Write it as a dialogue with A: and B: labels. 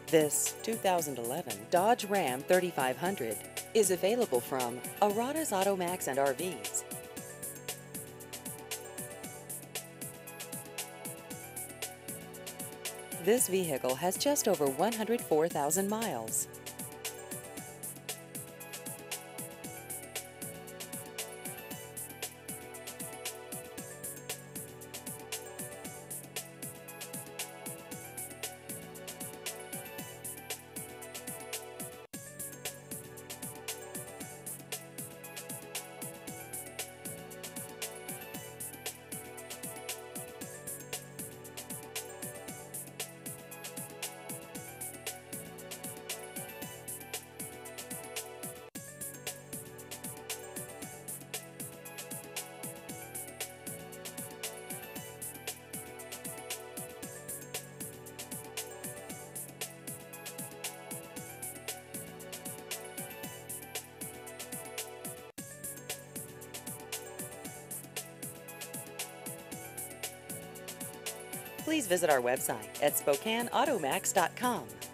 A: This 2011 Dodge Ram 3500 is available from Arada's Automax and RVs. This vehicle has just over 104,000 miles. Please visit our website at SpokaneAutomax.com.